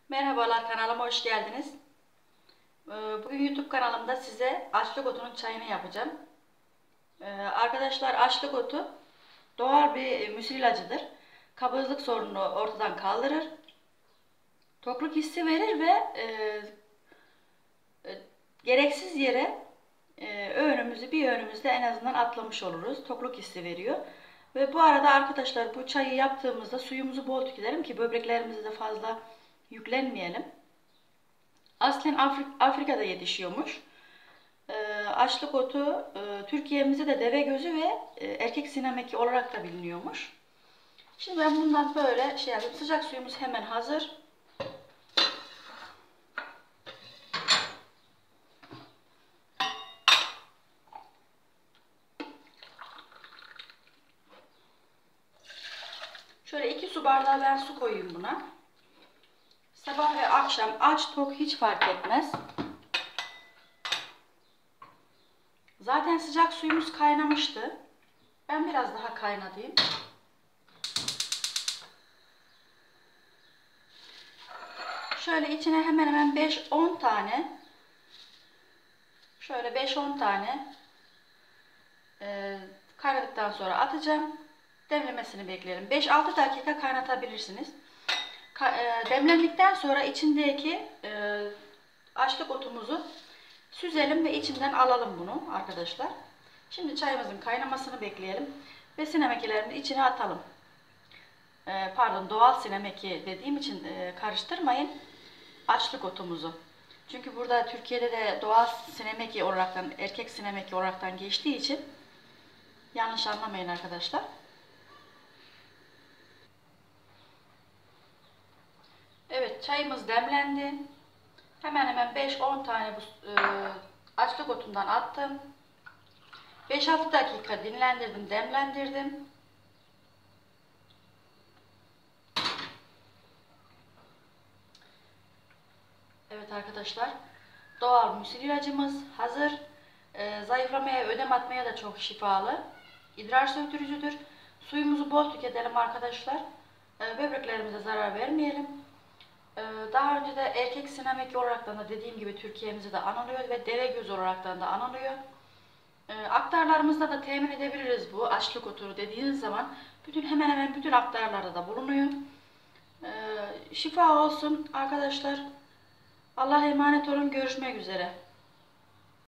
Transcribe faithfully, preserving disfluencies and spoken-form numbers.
Merhabalar, kanalıma hoş geldiniz. Ee, Bugün YouTube kanalımda size açlık otunun çayını yapacağım. Ee, Arkadaşlar, açlık otu doğal bir müsil ilacıdır. Kabızlık sorununu ortadan kaldırır. Tokluk hissi verir ve e, e, gereksiz yere e, öğünümüzü bir öğünümüzde en azından atlamış oluruz. Tokluk hissi veriyor. Ve bu arada arkadaşlar, bu çayı yaptığımızda suyumuzu bol tüketelim ki böbreklerimize de fazla yüklenmeyelim. Aslen Afrik Afrika'da yetişiyormuş. E, açlık otu e, Türkiye'mizde de deve gözü ve e, erkek sinemeki olarak da biliniyormuş. Şimdi ben bundan böyle şey yapayım. Sıcak suyumuz hemen hazır. Şöyle iki su bardağı ben su koyayım buna. Sabah ve akşam aç tok hiç fark etmez. Zaten sıcak suyumuz kaynamıştı. Ben biraz daha kaynatayım. Şöyle içine hemen hemen beş on tane şöyle beş on tane e, kaynadıktan sonra atacağım. Demlemesini bekleyelim. beş altı dakika kaynatabilirsiniz. Ka e, demlendikten sonra içindeki e, açlık otumuzu süzelim ve içinden alalım bunu arkadaşlar. Şimdi çayımızın kaynamasını bekleyelim ve sinemeklerini içine atalım. E, pardon, doğal sinemeki dediğim için e, karıştırmayın açlık otumuzu. Çünkü burada Türkiye'de de doğal sinemeki olaraktan, erkek sinemeki olaraktan geçtiği için yanlış anlamayın arkadaşlar. Evet, çayımız demlendi. Hemen hemen beş on tane bu e, açlık otundan attım. beş altı dakika dinlendirdim, demlendirdim. Evet arkadaşlar, doğal müsil ilacımız hazır. E, zayıflamaya, ödem atmaya da çok şifalı. İdrar söktürücüdür. Suyumuzu bol tüketelim arkadaşlar. E, böbreklerimize zarar vermeyelim. E, daha önce de erkek sinemeki olaraktan da dediğim gibi Türkiye'mizde de anılıyor ve deve göz olaraktan da anılıyor. E, aktarlarımızda da temin edebiliriz bu açlık otu dediğiniz zaman. Bütün hemen hemen bütün aktarlarda da bulunuyor. E, şifa olsun arkadaşlar. Allah'a emanet olun. Görüşmek üzere.